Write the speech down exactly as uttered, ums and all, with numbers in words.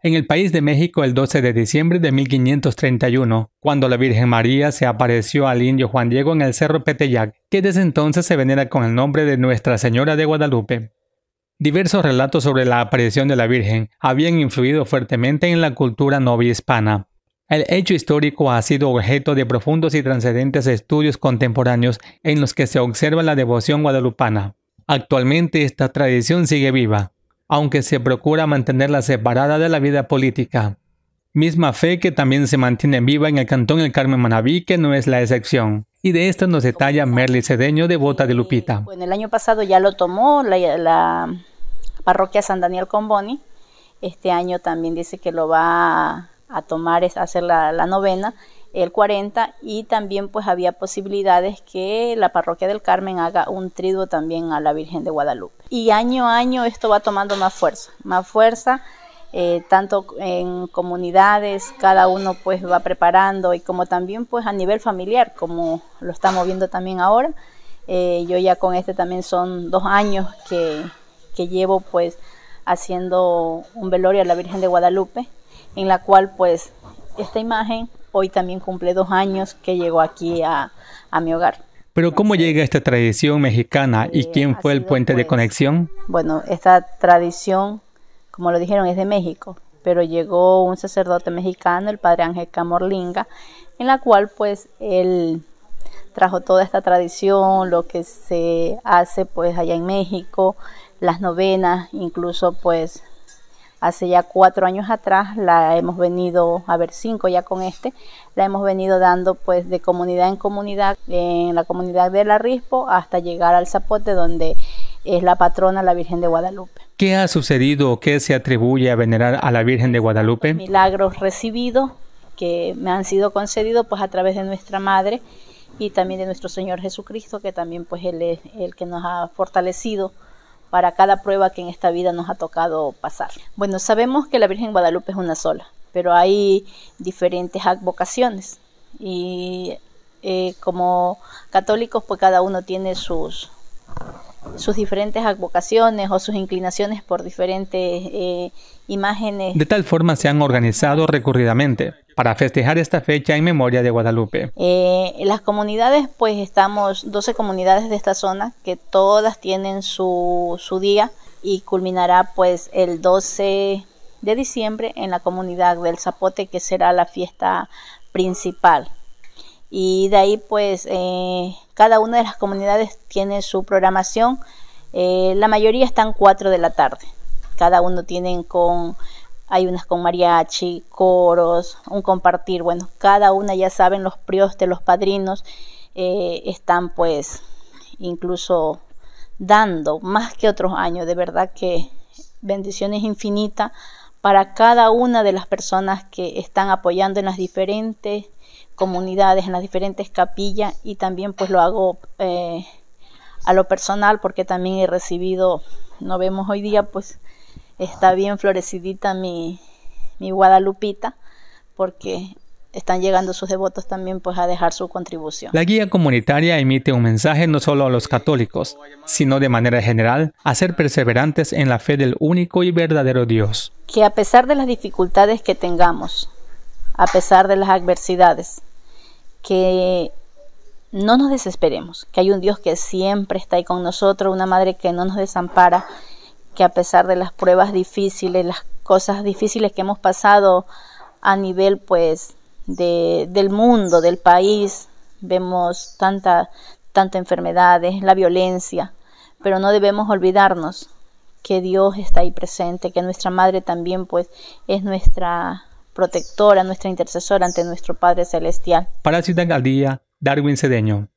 En el país de México, el doce de diciembre de mil quinientos treinta y uno, cuando la Virgen María se apareció al indio Juan Diego en el Cerro Peteyac, que desde entonces se venera con el nombre de Nuestra Señora de Guadalupe. Diversos relatos sobre la aparición de la Virgen habían influido fuertemente en la cultura novohispana. El hecho histórico ha sido objeto de profundos y trascendentes estudios contemporáneos en los que se observa la devoción guadalupana. Actualmente esta tradición sigue viva, aunque se procura mantenerla separada de la vida política. Misma fe que también se mantiene viva en el Cantón El Carmen Manabí, que no es la excepción. Y de esto nos detalla Merly Cedeño, devota de Lupita. Bueno, el año pasado ya lo tomó la, la parroquia San Daniel Comboni. Este año también dice que lo va a, a tomar, es hacer la, la novena, el cuarenta, y también pues había posibilidades que la parroquia del Carmen haga un triduo también a la Virgen de Guadalupe. Y año a año esto va tomando más fuerza, más fuerza, eh, tanto en comunidades, cada uno pues va preparando, y como también pues a nivel familiar, como lo estamos viendo también ahora. Eh, yo ya con este también son dos años que, que llevo pues haciendo un velorio a la Virgen de Guadalupe, en la cual pues esta imagen hoy también cumple dos años que llegó aquí a, a mi hogar. Pero ¿cómo llega esta tradición mexicana y quién fue el puente de conexión? Bueno, esta tradición, como lo dijeron, es de México, pero llegó un sacerdote mexicano, el padre Ángel Camorlinga, en la cual pues él trajo toda esta tradición, lo que se hace pues allá en México, las novenas, incluso pues hace ya cuatro años atrás la hemos venido, a ver, cinco ya con este, la hemos venido dando pues de comunidad en comunidad, en la comunidad del Arrispo hasta llegar al Zapote, donde es la patrona la Virgen de Guadalupe. ¿Qué ha sucedido o qué se atribuye a venerar a la Virgen de Guadalupe? Milagros recibidos que me han sido concedidos pues a través de nuestra Madre y también de nuestro Señor Jesucristo, que también pues Él es el que nos ha fortalecido para cada prueba que en esta vida nos ha tocado pasar. Bueno, sabemos que la Virgen de Guadalupe es una sola, pero hay diferentes advocaciones y eh, como católicos pues cada uno tiene sus, sus diferentes advocaciones o sus inclinaciones por diferentes eh, imágenes. De tal forma se han organizado recurridamente para festejar esta fecha en memoria de Guadalupe. Eh, en las comunidades, pues estamos doce comunidades de esta zona que todas tienen su, su día, y culminará pues el doce de diciembre en la comunidad del Zapote, que será la fiesta principal. Y de ahí pues eh, cada una de las comunidades tiene su programación. Eh, la mayoría están cuatro de la tarde. Cada uno tienen con... Hay unas con mariachi, coros, un compartir. Bueno, cada una ya saben, los priostes, los padrinos, eh, están pues incluso dando más que otros años. De verdad que bendiciones infinitas para cada una de las personas que están apoyando en las diferentes comunidades, en las diferentes capillas, y también pues lo hago eh, a lo personal, porque también he recibido, no vemos hoy día pues está bien florecidita mi, mi Guadalupita, porque están llegando sus devotos también pues a dejar su contribución. La guía comunitaria emite un mensaje no solo a los católicos, sino de manera general a ser perseverantes en la fe del único y verdadero Dios. Que a pesar de las dificultades que tengamos, a pesar de las adversidades, que no nos desesperemos, que hay un Dios que siempre está ahí con nosotros, una madre que no nos desampara, que a pesar de las pruebas difíciles, las cosas difíciles que hemos pasado a nivel pues de, del mundo, del país, vemos tanta, tanta enfermedades, la violencia, pero no debemos olvidarnos que Dios está ahí presente, que nuestra Madre también pues es nuestra protectora, nuestra intercesora ante nuestro Padre Celestial. Para Ciudad al Día, Darwin Cedeño.